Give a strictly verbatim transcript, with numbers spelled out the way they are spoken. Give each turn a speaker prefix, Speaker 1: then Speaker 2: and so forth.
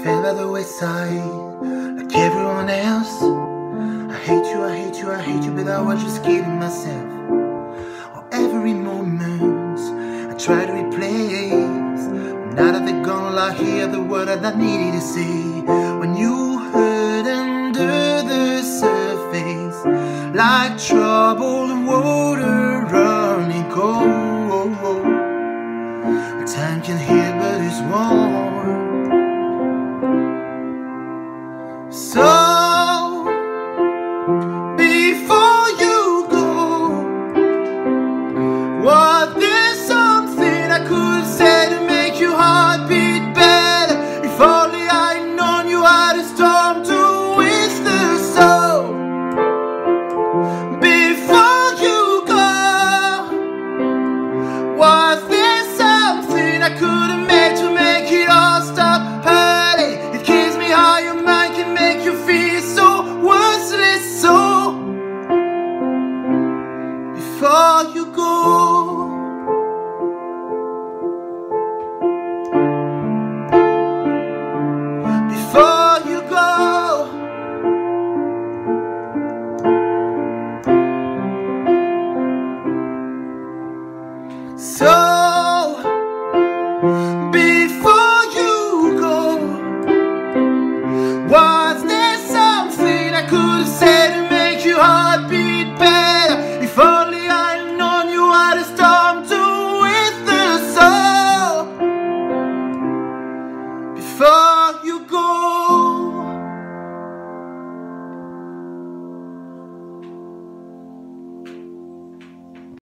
Speaker 1: fell by the wayside like everyone else. I hate you, I hate you, I hate you, but I was just kidding myself. Oh, every moment I try to replace, but now that they're gone, I hear the word that I needed to say. When you hurt under the surface, like troubled water running cold, time can heal, but it's warm. So before you go, was there something I could say to make your heart beat better? If only I'd known you had a storm to withstand. So before you go, was there something I could have made to make it all stop hurting? It kills me how your mind can make you feel so worthless. So before you go, before you go, so